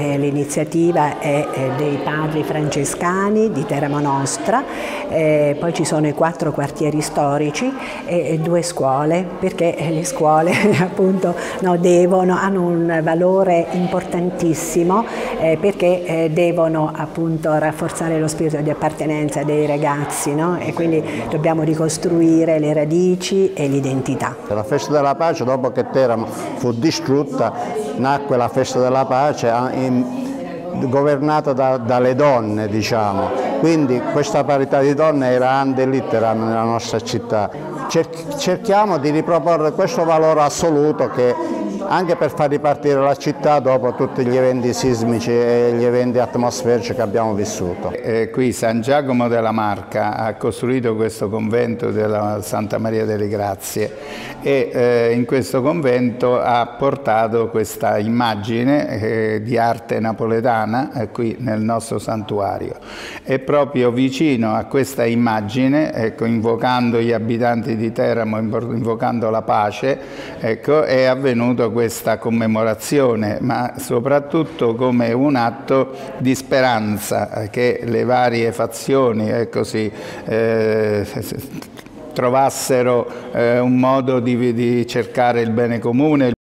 L'iniziativa è dei padri francescani di Teramo Nostra, poi ci sono i 4 quartieri storici e 2 scuole, perché le scuole appunto hanno un valore importantissimo, perché devono appunto rafforzare lo spirito di appartenenza dei ragazzi, no? E quindi dobbiamo ricostruire le radici e l'identità. La festa della pace, dopo che Teramo fu distrutta, nacque la festa della pace governata dalle donne, diciamo. Quindi questa parità di donne era ante litteram nella nostra città. Cerchiamo di riproporre questo valore assoluto che anche per far ripartire la città dopo tutti gli eventi sismici e gli eventi atmosferici che abbiamo vissuto. Qui San Giacomo della Marca ha costruito questo convento della Santa Maria delle Grazie e in questo convento ha portato questa immagine di arte napoletana qui nel nostro santuario. E proprio vicino a questa immagine, ecco, invocando gli abitanti di Teramo, invocando la pace, ecco, è avvenuto questa commemorazione, ma soprattutto come un atto di speranza che le varie fazioni, ecco, trovassero un modo di cercare il bene comune.